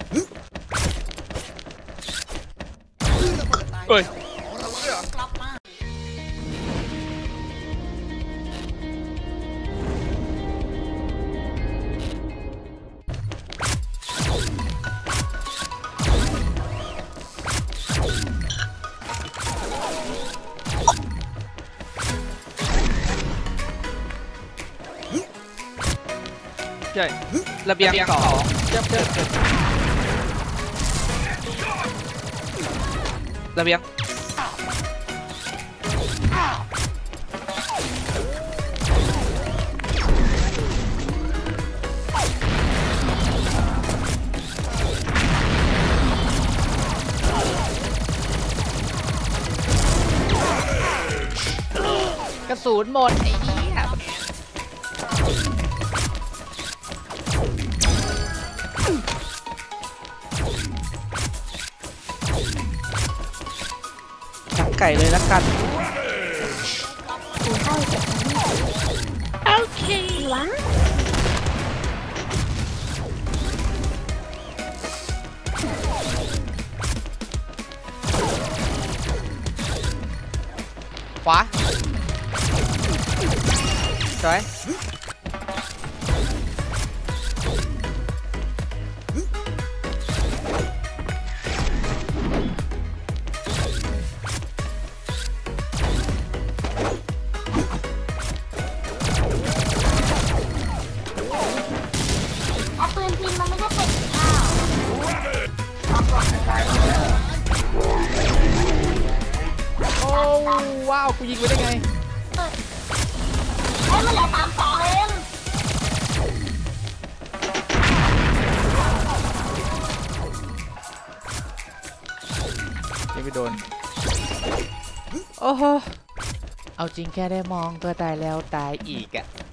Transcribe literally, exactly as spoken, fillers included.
เฮ้ยใช่ระเบียงสองเจ็บเจ็บระเบียงกระสุนหมดไอ้เหี้ยไก่เลยละกันโอเควะขวาสวยว้าวกูยิงไปได้ไงไอ้มันเหลือสามสองเองยังไม่โดนโอ้โหเอาจริงแค่ได้มองก็ตายแล้วตายอีกอะ